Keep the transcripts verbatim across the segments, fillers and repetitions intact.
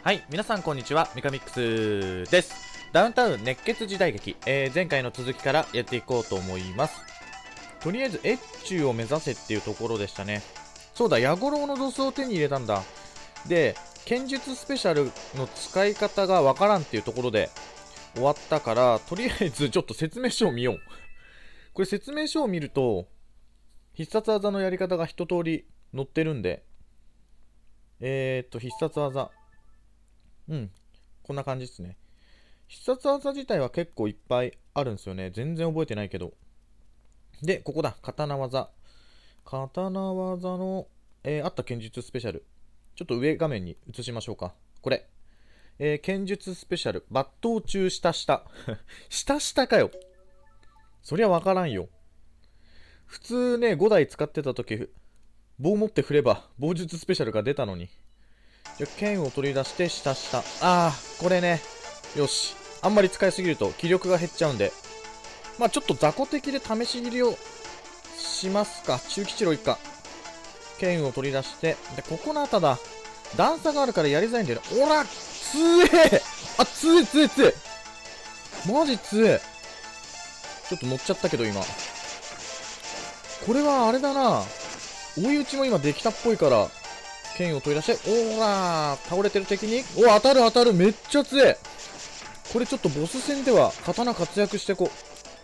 はい、皆さんこんにちは、ミカミックスです。ダウンタウン熱血時代劇、えー、前回の続きからやっていこうと思います。とりあえず、越中を目指せっていうところでしたね。そうだ、ヤゴロウのドスを手に入れたんだ。で、剣術スペシャルの使い方がわからんっていうところで終わったから、とりあえずちょっと説明書を見よう。これ説明書を見ると、必殺技のやり方が一通り載ってるんで、えーっと、必殺技。うん、こんな感じですね。必殺技自体は結構いっぱいあるんですよね。全然覚えてないけど。で、ここだ。刀技。刀技の、えー、あった剣術スペシャル。ちょっと上画面に移しましょうか。これ。えー、剣術スペシャル。抜刀中下下。下下かよ。そりゃわからんよ。普通ね、ごだい使ってた時、棒持って振れば、棒術スペシャルが出たのに。じゃ、剣を取り出して下下。あー、これね。よし。あんまり使いすぎると気力が減っちゃうんで。まあちょっと雑魚的で試し切りをしますか。中吉郎一家。剣を取り出して。で、ここの後だ。段差があるからやりづらいんだよね。おら強えあ、強え強え強えマジ強えちょっと乗っちゃったけど今。これはあれだな。追い打ちも今できたっぽいから、剣を取り出して、おらー倒れてる敵に、お、当たる当たるめっちゃ強えこれちょっとボス戦では刀活躍してこう。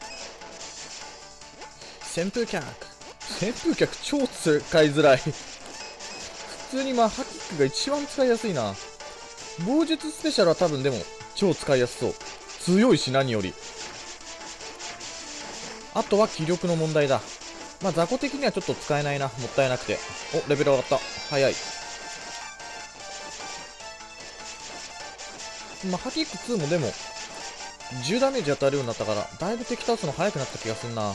旋風脚。旋風脚超使いづらい。普通にマッハキックが一番使いやすいな。棒術スペシャルは多分でも超使いやすそう。強いし何より。あとは気力の問題だ。まあ雑魚的にはちょっと使えないな。もったいなくて。お、レベル上がった。早い。マッハキックツーもでも、じゅうダメージ当たるようになったから、だいぶ敵倒すの早くなった気がするな。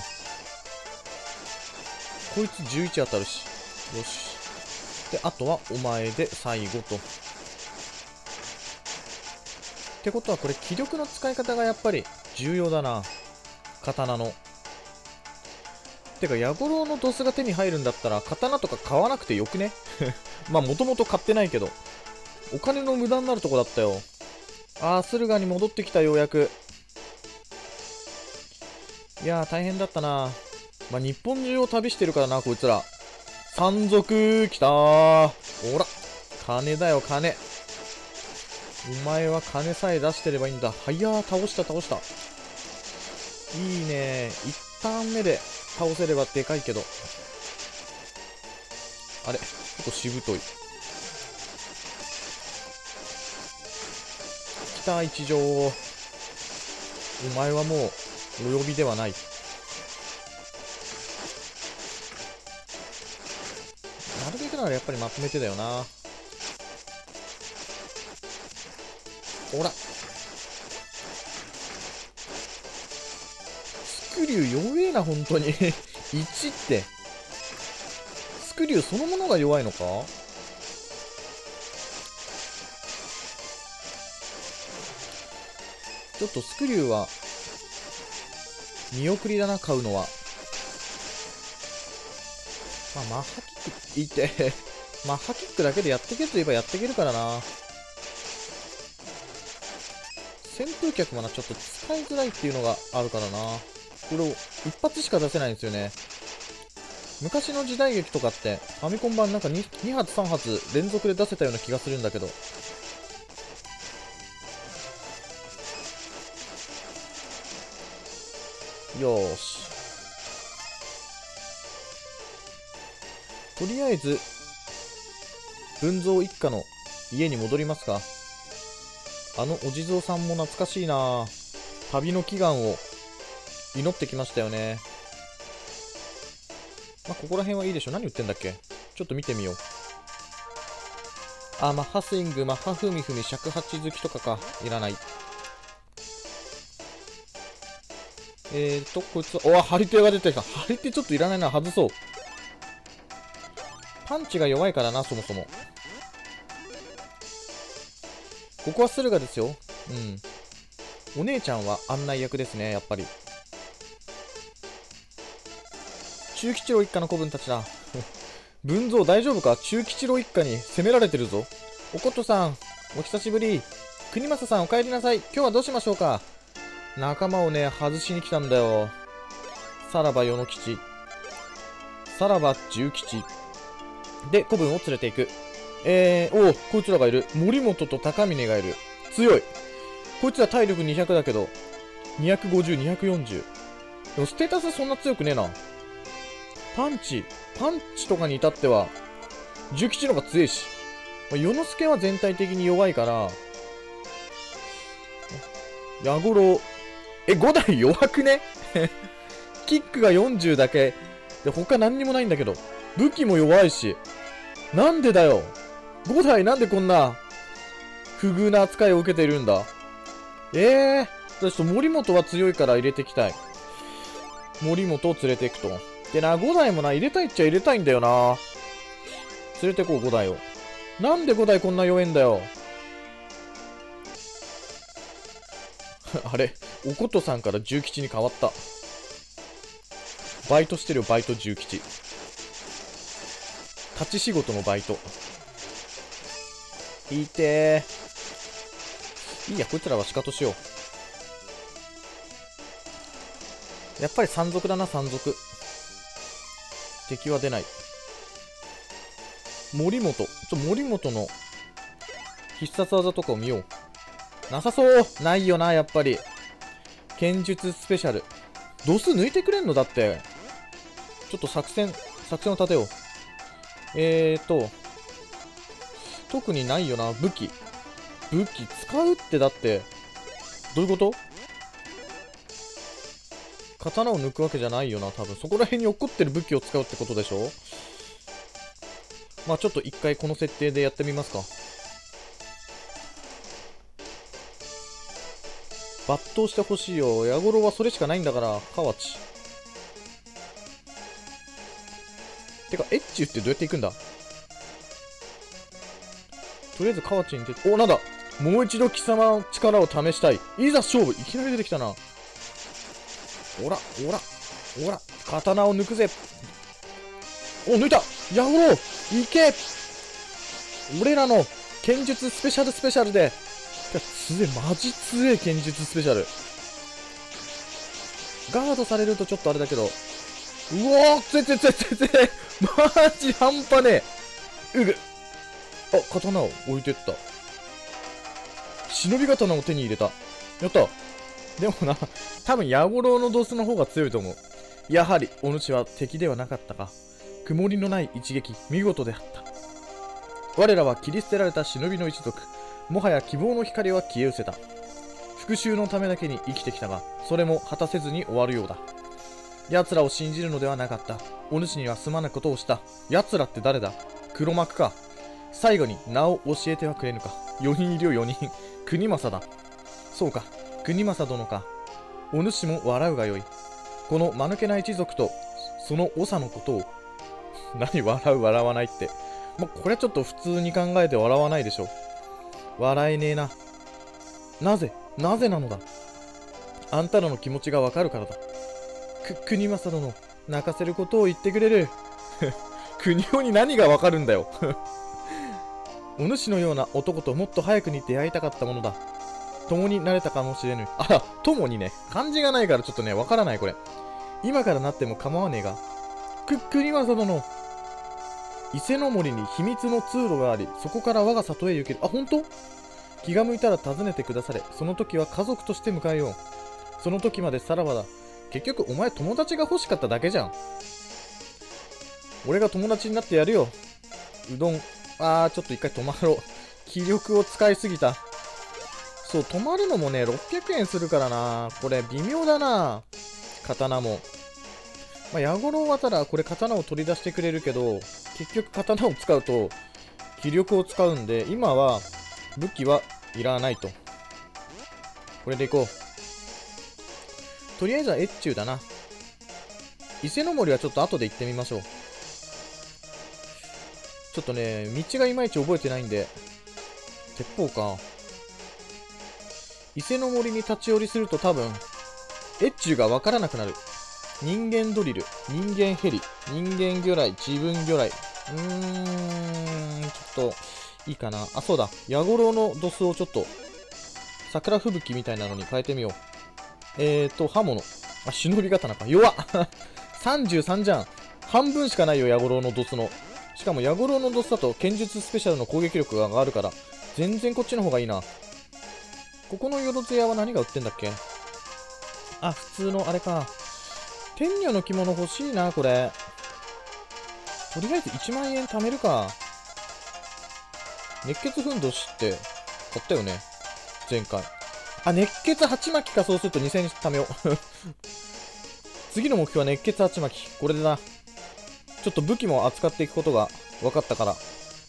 こいつじゅういち当たるし。よし。で、あとはお前で最後と。ってことはこれ気力の使い方がやっぱり重要だな。刀の。てか、ヤゴロウのドスが手に入るんだったら、刀とか買わなくてよくねまあ、もともと買ってないけど。お金の無駄になるとこだったよ。あー、駿河に戻ってきた、ようやく。いやー、大変だったな。まあ、日本中を旅してるからな、こいつら。山賊、来たー。ほら、金だよ、金。お前は金さえ出してればいいんだ。はやー、倒した、倒した。いいね。一ターン目で倒せればでかいけど。あれ、ちょっとしぶとい。来た、一条。お前はもう、お呼びではない。なるべくならやっぱりまとめてだよな。ほら。スクリュー弱えな、本当に。いちって。スクリューそのものが弱いのか？ちょっとスクリューは、見送りだな、買うのは。まあ、マッハキックいいって。マッハキックだけでやっていけると言えばやっていけるからな。旋風脚もな、ちょっと使いづらいっていうのがあるからな。これを一発しか出せないんですよね。昔の時代劇とかって、ファミコン版なんか 2, 2発さん発連続で出せたような気がするんだけど。よーし。とりあえず、文蔵一家の家に戻りますか。あのお地蔵さんも懐かしいな。旅の祈願を祈ってきましたよね。まあ、ここら辺はいいでしょ。何言ってんだっけ。ちょっと見てみよう。あ、マッハスイング、マッハふみふみ、尺八好きとかか。いらない。えーと、こいつは、おわ、張り手が出てきた。張り手ちょっといらないな。外そう。パンチが弱いからな、そもそも。ここは駿河ですよ。うん。お姉ちゃんは案内役ですね、やっぱり。中吉郎一家の子分たちだ。文蔵大丈夫か？中吉郎一家に攻められてるぞ。おことさん、 お久しぶり。国政さんお帰りなさい。今日はどうしましょうか。仲間をね、外しに来たんだよ。さらば与野吉。さらば重吉。で、古文を連れていく。えー、おお、こいつらがいる。森本と高峰がいる。強い。こいつら体力にひゃくだけど、にひゃくごじゅう、にひゃくよんじゅう。でもステータスそんな強くねえな。パンチ、パンチとかに至っては、重吉の方が強いし。まあ、与之助は全体的に弱いから、矢五郎、え、ごだい弱くねキックがよんじゅうだけ。で、他何にもないんだけど。武器も弱いし。なんでだよ。ごだいなんでこんな、不遇な扱いを受けているんだ。ええー。ちょっと森本は強いから入れていきたい。森本を連れていくと。でな、ごだいもな、入れたいっちゃ入れたいんだよな。連れてこう、ごだいを。なんでごだいこんな弱えんだよ。あれ、おことさんから重吉に変わった。バイトしてるよ、バイト重吉。立ち仕事のバイト。いてー。いいや、こいつらはシカトしよう。やっぱり山賊だな、山賊。敵は出ない。森本。ちょ、森本の必殺技とかを見よう。なさそうないよな、やっぱり。剣術スペシャル。度数抜いてくれんのだって。ちょっと作戦、作戦を立てよう。えーと。特にないよな、武器。武器使うってだって、どういうこと？刀を抜くわけじゃないよな、多分。そこら辺に起こってる武器を使うってことでしょ？まあちょっと一回この設定でやってみますか。抜刀してほしいよ。矢五郎はそれしかないんだから、河内。てか、エッチュってどうやって行くんだ？とりあえず河内に出て、お、なんだ！もう一度貴様の力を試したい。いざ勝負！いきなり出てきたな。おら、おら、おら、刀を抜くぜ。お、抜いた！矢五郎！いけ！俺らの剣術スペシャルスペシャルで、つえ、マジつえ、剣術スペシャル。ガードされるとちょっとあれだけど。うおー、つえつえつえつえつえ、マジ半端ねえ。うぐ。あ、刀を置いてった。忍び刀を手に入れた。やった。でもな、多分矢五郎のドスの方が強いと思う。やはり、お主は敵ではなかったか。曇りのない一撃、見事であった。我らは切り捨てられた忍びの一族。もはや希望の光は消え失せた。復讐のためだけに生きてきたが、それも果たせずに終わるようだ。奴らを信じるのではなかった。お主にはすまぬことをした。奴らって誰だ？黒幕か。最後に名を教えてはくれぬか。よにんいるよ、よにん。国政だ。そうか、国政殿か。お主も笑うがよい。この間抜けな一族と、その長のことを。何笑う笑わないって。ま、これちょっと普通に考えて笑わないでしょ。笑えねえな。なぜなぜなのだ。あんたらの気持ちがわかるからだ。く、国政殿、泣かせることを言ってくれる。国王に何がわかるんだよ。お主のような男ともっと早くに出会いたかったものだ。共になれたかもしれぬ。あ、共にね。漢字がないからちょっとね、わからないこれ。今からなっても構わねえが。く、国政殿。伊勢の森に秘密の通路があり、そこから我が里へ行ける。あ、ほんと？気が向いたら訪ねてくだされ。その時は家族として迎えよう。その時までさらばだ。結局お前友達が欲しかっただけじゃん。俺が友達になってやるよ。うどん。あー、ちょっと一回止まろう。気力を使いすぎた。そう、止まるのもね、ろっぴゃくえんするからな。これ微妙だな。刀も。まあ、矢五郎はただこれ刀を取り出してくれるけど、結局刀を使うと気力を使うんで、今は武器はいらないと。これでいこう。とりあえずは越中だな。伊勢の森はちょっと後で行ってみましょう。ちょっとね、道がいまいち覚えてないんで。鉄砲か。伊勢の森に立ち寄りすると多分、越中がわからなくなる。人間ドリル、人間ヘリ、人間魚雷、自分魚雷。うーん、ちょっと、 いいかな。あ、そうだ。ヤゴロウのドスをちょっと、桜吹雪みたいなのに変えてみよう。えーと、刃物。あ、忍び刀か。弱っさんじゅうさんじゃん。半分しかないよ、ヤゴロウのドスの。しかも、ヤゴロウのドスだと、剣術スペシャルの攻撃力が上がるから、全然こっちの方がいいな。ここのよろず屋は何が売ってんだっけ？あ、普通のあれか。天女の着物欲しいな、これ。とりあえずいちまんえん貯めるか。熱血ふんどしって買ったよね、前回。あ、熱血鉢巻きか。そうするとにせんえん貯めよう。次の目標は熱血鉢巻き。これでな。ちょっと武器も扱っていくことが分かったから。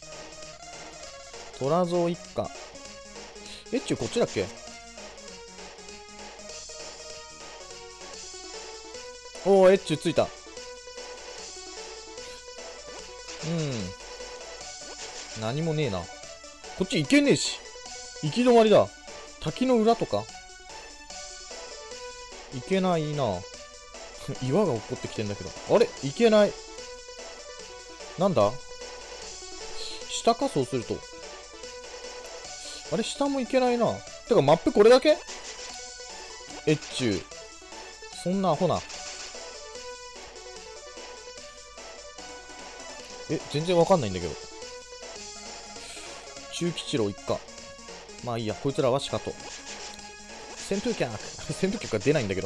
虎蔵一家。えっちゅうこっちだっけ？おー、エッチュついた。うん。何もねえな。こっち行けねえし。行き止まりだ。滝の裏とか行けないな。岩が落っこってきてんだけど。あれ行けない。なんだ下か、そうすると。あれ下も行けないな。てかマップこれだけ？エッチュ。そんなアホな。え、全然わかんないんだけど。中吉郎一家。まあいいや、こいつらはしかと。扇風客扇風客が出ないんだけど。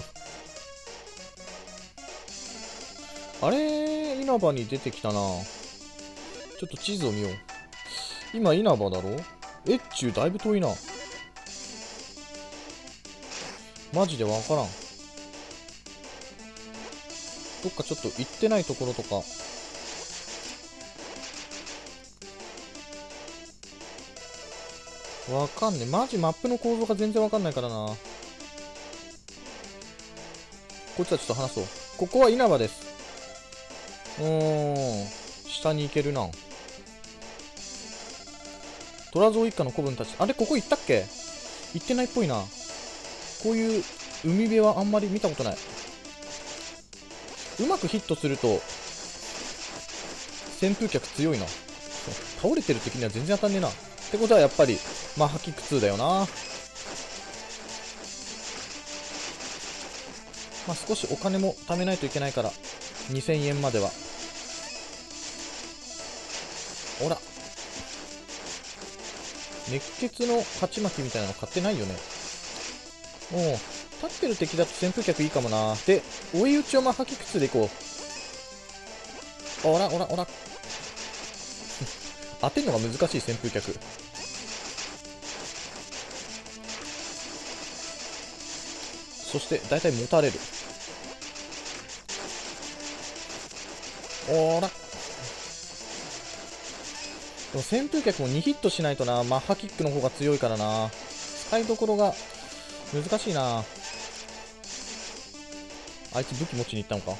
あれ稲葉に出てきたな。ちょっと地図を見よう。今稲葉だろ？えっちゅうだいぶ遠いな。マジでわからん。どっかちょっと行ってないところとか。わかんねえ。マジマップの構造が全然わかんないからな。こいつはちょっと話そう。ここは稲葉です。うーん。下に行けるな。虎蔵一家の子分たち。あれここ行ったっけ？行ってないっぽいな。こういう海辺はあんまり見たことない。うまくヒットすると、扇風客強いな。倒れてる時には全然当たんねえな。ってことはやっぱり、マッハキックツーだよな。まあ少しお金も貯めないといけないから、にせんえんまでは。ほら。熱血の鉢巻きみたいなの買ってないよね。おう。立ってる敵だと扇風客いいかもな。で、追い打ちをマッハキックツーでいこう。おらおらおら。当てるのが難しい扇風客。そして大体持たれる。おら。でも扇風客もにヒットしないとな。マッハキックの方が強いからな。使いどころが難しいな。あいつ武器持ちに行ったのか。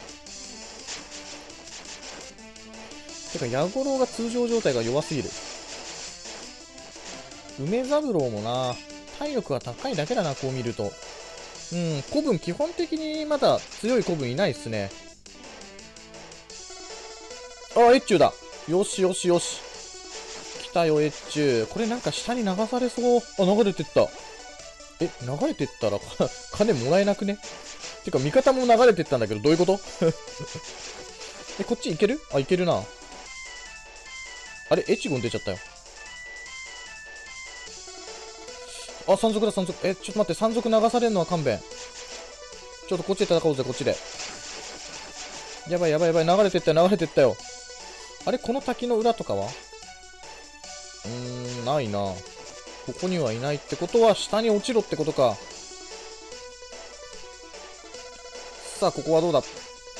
てかヤゴロウが通常状態が弱すぎる。梅三郎もな、体力が高いだけだな、こう見ると。うん、古文基本的にまだ強い古文いないっすね。あ、エッチューだ。よしよしよし。来たよ、エッチュー。これなんか下に流されそう。あ、流れてった。え、流れてったら金もらえなくね？てか味方も流れてったんだけど、どういうことえ、こっち行ける？あ、行けるな。あれ、エチゴン出ちゃったよ。あ、山賊だ、山賊。え、ちょっと待って、山賊流されるのは勘弁。ちょっとこっちで戦おうぜ、こっちで。やばいやばいやばい、流れてったよ、流れてったよ。あれ、この滝の裏とかは？うーん、ないな。ここにはいないってことは、下に落ちろってことか。さあ、ここはどうだ？こ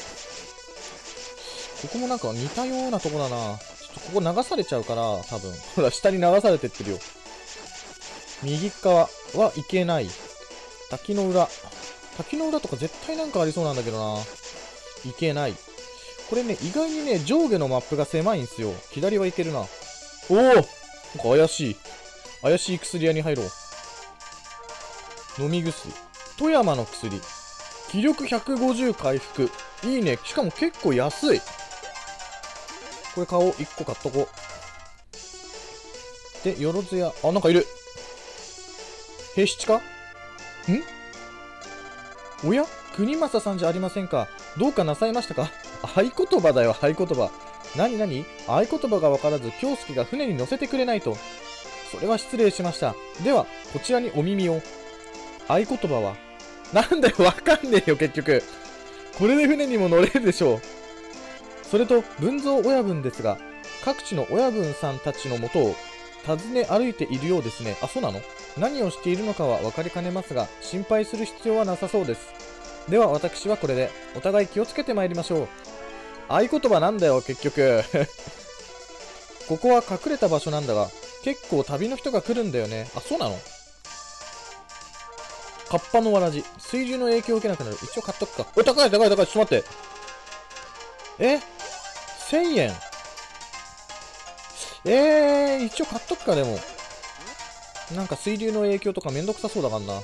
こもなんか似たようなとこだな。ちょっとここ流されちゃうから、多分。ほら、下に流されてってるよ。右側はいけない。滝の裏。滝の裏とか絶対なんかありそうなんだけどな。いけない。これね、意外にね、上下のマップが狭いんすよ。左はいけるな。おお！なんか怪しい。怪しい薬屋に入ろう。飲み薬。富山の薬。気力ひゃくごじゅう回復。いいね。しかも結構安い。これ買おう。いっこ買っとこで、よろずや、あ、なんかいる。平七かんおや国政さんじゃありませんか。どうかなさいましたか。合言葉だよ、合言葉。なになに合言葉がわからず、京介が船に乗せてくれないと。それは失礼しました。では、こちらにお耳を。合言葉はなんだよ、わかんねえよ、結局。これで船にも乗れるでしょう。それと、文蔵親分ですが、各地の親分さんたちのもとを訪ね歩いているようですね。あ、そうなの？何をしているのかは分かりかねますが、心配する必要はなさそうです。では私はこれで、お互い気をつけてまいりましょう。合言葉なんだよ、結局。ここは隠れた場所なんだが、結構旅の人が来るんだよね。あ、そうなの？カッパのわらじ。水流の影響を受けなくなる。一応買っとくか。お、高い高い高い。ちょっと待って。え ?せんえん。えー、一応買っとくか、でも。なんか水流の影響とかめんどくさそうだからな。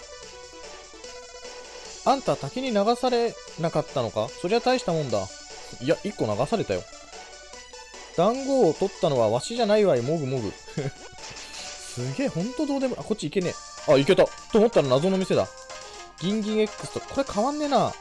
あんた滝に流されなかったのか？そりゃ大したもんだ。いや、一個流されたよ。団子を取ったのはわしじゃないわい、もぐもぐ。すげえ、ほんとどうでも、あ、こっち行けねえ。あ、行けた。と思ったら謎の店だ。ギンギン X と、これ変わんねえな。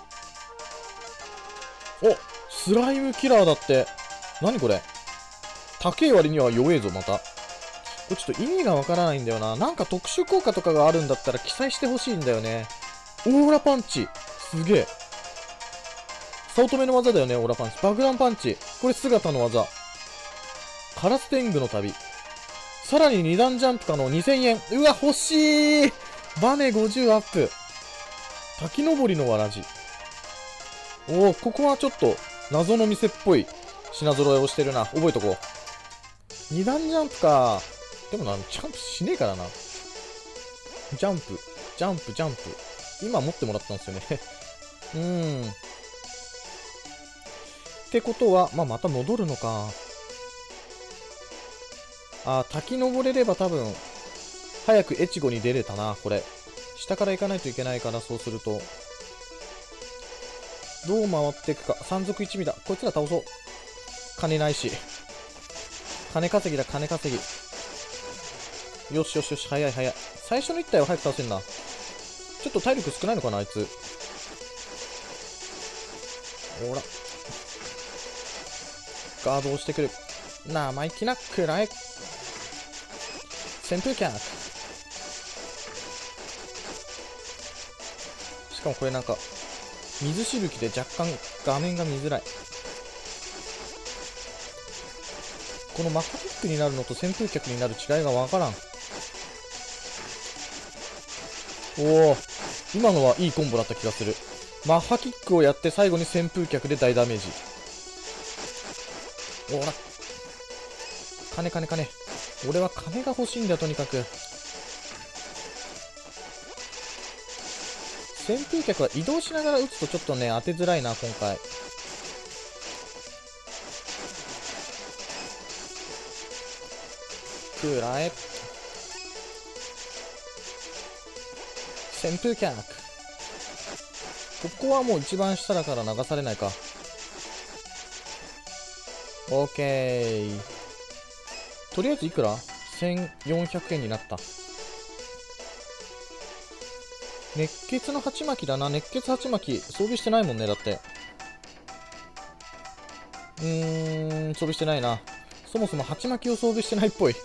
お、スライムキラーだって。何これ？高え割には弱えぞ、また。これちょっと意味がわからないんだよな。なんか特殊効果とかがあるんだったら記載してほしいんだよね。オーラパンチ。すげえ。早乙女の技だよね、オーラパンチ。爆弾パンチ。これ姿の技。カラス天狗の旅。さらにに段ジャンプ可能にせんえん。うわ、欲しい。バネごじゅうアップ。滝登りのわらじ。おお、ここはちょっと謎の店っぽい品揃えをしてるな。覚えとこう。に段ジャンプか。でもな、ジャンプしねえからな。ジャンプ、ジャンプ、ジャンプ。今持ってもらったんですよね。うーん。ってことは、まあ、また戻るのか。あ、滝登れれば多分、早く越後に出れたな、これ。下から行かないといけないから、そうすると。どう回っていくか。山賊一味だ。こいつら倒そう。金ないし。金稼ぎだ、金稼ぎ。よしよしよし、早い早い。最初の一体は早く倒せんな。ちょっと体力少ないのかな、あいつ。ほら。ガードをしてくる。生意気なくらえ。旋風脚。しかもこれなんか、水しぶきで若干画面が見づらい。このマッハキックになるのと旋風脚になる違いがわからん。おお、今のはいいコンボだった気がする。マッハキックをやって最後に旋風脚で大ダメージ。おら、金金金。俺は金が欲しいんだよ、とにかく。旋風脚は移動しながら撃つとちょっとね、当てづらいな、今回。くらえ。旋風脚。ここはもう一番下だから流されないか。オーケー。とりあえずいくら ?せんよんひゃくえんになった。熱血の鉢巻きだな。熱血鉢巻き。装備してないもんね、だって。うーん、装備してないな。そもそも鉢巻きを装備してないっぽい。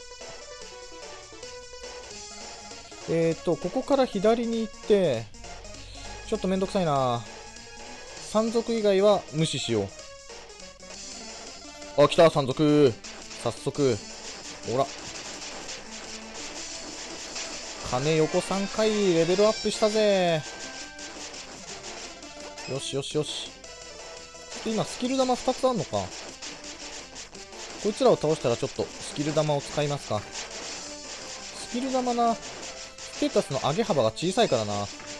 えーと、ここから左に行って、ちょっとめんどくさいな。山賊以外は無視しよう。あ、来た、山賊。早速。ほら。金横さんかいレベルアップしたぜ。よしよしよし。今、スキル玉ふたつあんのか。こいつらを倒したらちょっとスキル玉を使いますか。スキル玉な、ステータスの上げ幅が小さいからな。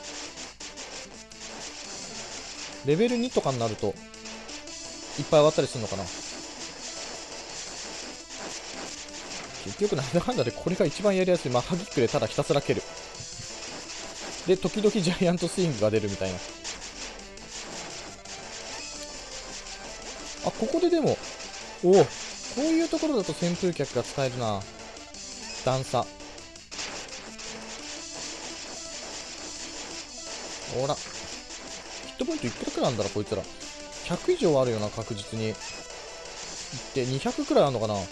レベルにとかになると、いっぱい上がったりするのかな。結局なんだかんだでこれが一番やりやすい。マッハキックでただひたすら蹴る。で、時々ジャイアントスイングが出るみたいな。あ、ここででも、おお、こういうところだと旋風脚が使えるな。 段差。ほら。ヒットポイントいくらくらいなんだろ、こいつら。ひゃく以上あるよな、確実に。いって、にひゃくくらいあるのかな。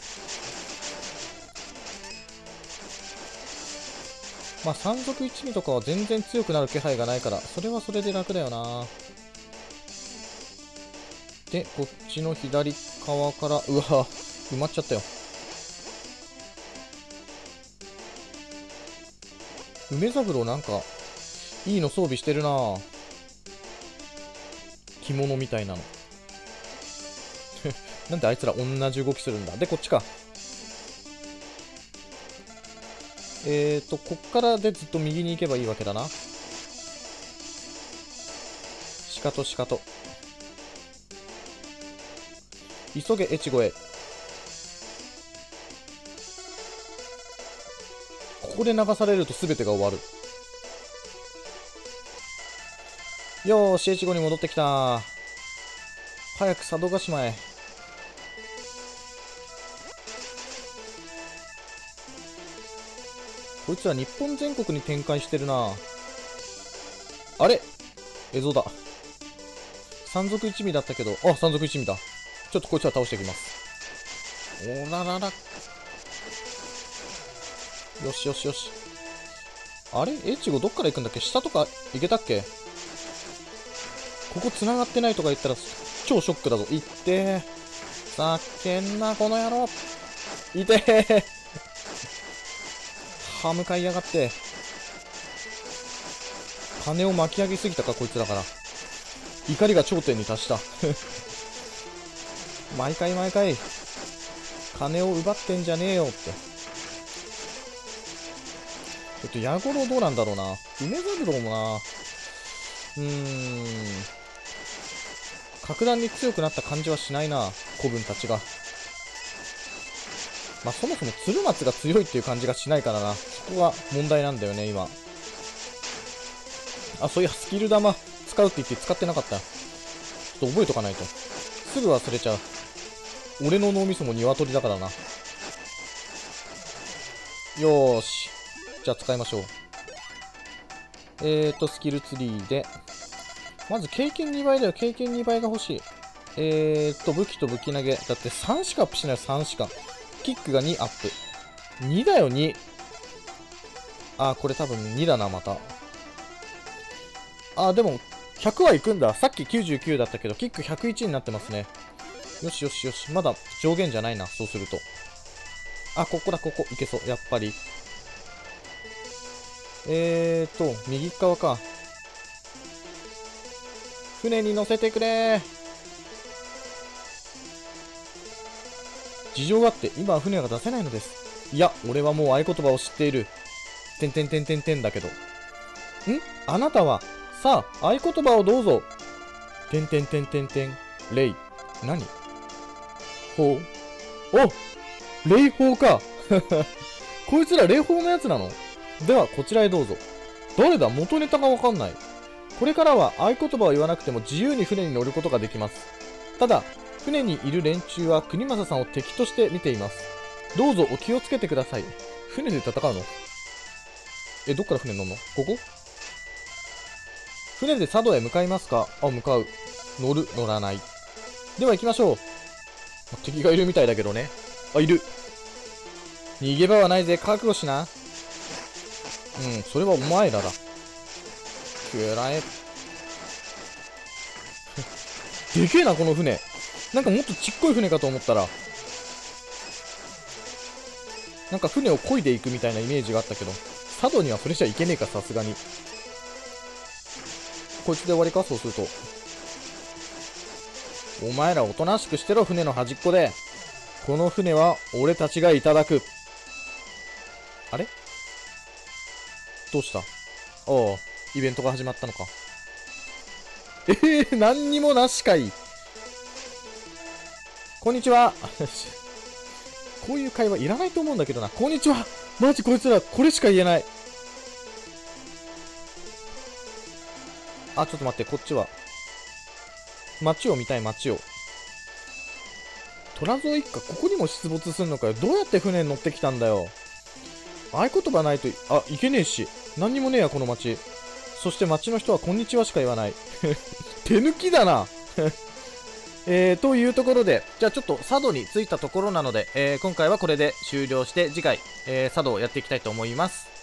まあ、山賊一味とかは全然強くなる気配がないから、それはそれで楽だよな。で、こっちの左側から、うわ、埋まっちゃったよ。梅三郎なんか、いいの装備してるな。着物みたいなの。なんであいつら同じ動きするんだ。で、こっちか。えーと、こっからでずっと右に行けばいいわけだな。しかとしかと。急げ、越後へ。ここで流されると全てが終わる。よーし、越後に戻ってきた。早く佐渡島へ。こいつは日本全国に展開してるな。あれ蝦夷だ。山賊一味だったけど、あ、山賊一味だ。ちょっとこいつは倒していきます。おららら。よしよしよし。あれ越後どっから行くんだっけ？下とか行けたっけ？ここ繋がってないとか言ったら超ショックだぞ。いってー。ざけんな、この野郎。いてー。歯向かいやがって。金を巻き上げすぎたか、こいつだから。怒りが頂点に達した。毎回毎回、金を奪ってんじゃねえよって。ちょっと矢五郎どうなんだろうな。梅三郎もな。うーん。格段に強くなった感じはしないな、子分たちが。まあ、そもそも鶴松が強いっていう感じがしないからな。そこが問題なんだよね、今。あ、そういや、スキル玉使うって言って使ってなかった。ちょっと覚えとかないと。すぐ忘れちゃう。俺の脳みそも鶏だからな。よーし。じゃあ使いましょう。えーと、スキルツリーで。まず経験にばいだよ。経験にばいが欲しい。えーと、武器と武器投げ。だってさんしかアップしないよ、さんしか。キックがにアップ。にだよ、に。あー、これ多分にだな、また。あー、でも、ひゃくはいくんだ。さっききゅうじゅうきゅうだったけど、キックひゃくいちになってますね。よしよしよし。まだ上限じゃないな、そうすると。あ、ここだ、ここ。いけそう。やっぱり。えーと、右側か。船に乗せてくれー。事情があって、今は船が出せないのです。いや、俺はもう合言葉を知っている。てんてんてんてんてんだけど。ん？あなたは、さあ、合言葉をどうぞ。てんてんてんてんてん。レイ。何？法。お！霊法か。こいつら霊法のやつなの？では、こちらへどうぞ。誰だ？元ネタがわかんない。これからは合言葉を言わなくても自由に船に乗ることができます。ただ、船にいる連中は国政さんを敵として見ています。どうぞお気をつけてください。船で戦うの？え、どっから船乗るの？ここ？船で佐渡へ向かいますか？あ、向かう。乗る、乗らない。では行きましょう。敵がいるみたいだけどね。あ、いる。逃げ場はないぜ、覚悟しな。うん、それはお前らだ。くらえ。でけえな、この船。なんかもっとちっこい船かと思ったら、なんか船を漕いでいくみたいなイメージがあったけど、佐渡にはそれじゃいけねえか、さすがに。こいつで終わりか、そうすると。お前らおとなしくしてろ、船の端っこで。この船は俺たちがいただく。あれ？どうした？ああ、イベントが始まったのか。えー、何にもなしかい。こんにちは。こういう会話いらないと思うんだけどな。こんにちは。マジこいつら、これしか言えない。あ、ちょっと待って、こっちは。街を見たい、街を。虎蔵一家、ここにも出没すんのかよ。どうやって船に乗ってきたんだよ。 合言葉ないと、あ、いけねえし。何にもねえや、この町。そして町の人はこんにちはしか言わない。手抜きだな。えー、というところで、じゃあちょっと佐渡に着いたところなので、えー、今回はこれで終了して、次回、えー、佐渡をやっていきたいと思います。